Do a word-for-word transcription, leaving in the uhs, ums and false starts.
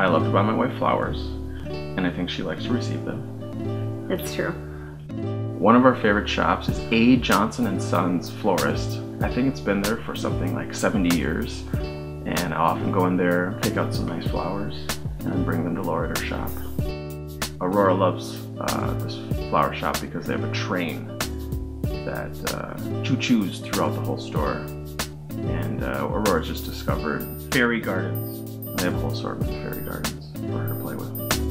I love to buy my wife flowers, and I think she likes to receive them. It's true. One of our favorite shops is A. Johnson and Sons Florist. I think it's been there for something like seventy years, and I often go in there, pick out some nice flowers, and then bring them to Laura at her shop. Aurora loves uh, this flower shop because they have a train that uh, choo-choos throughout the whole store. And uh, Aurora's just discovered fairy gardens. They have a whole assortment of fairy gardens for her to play with.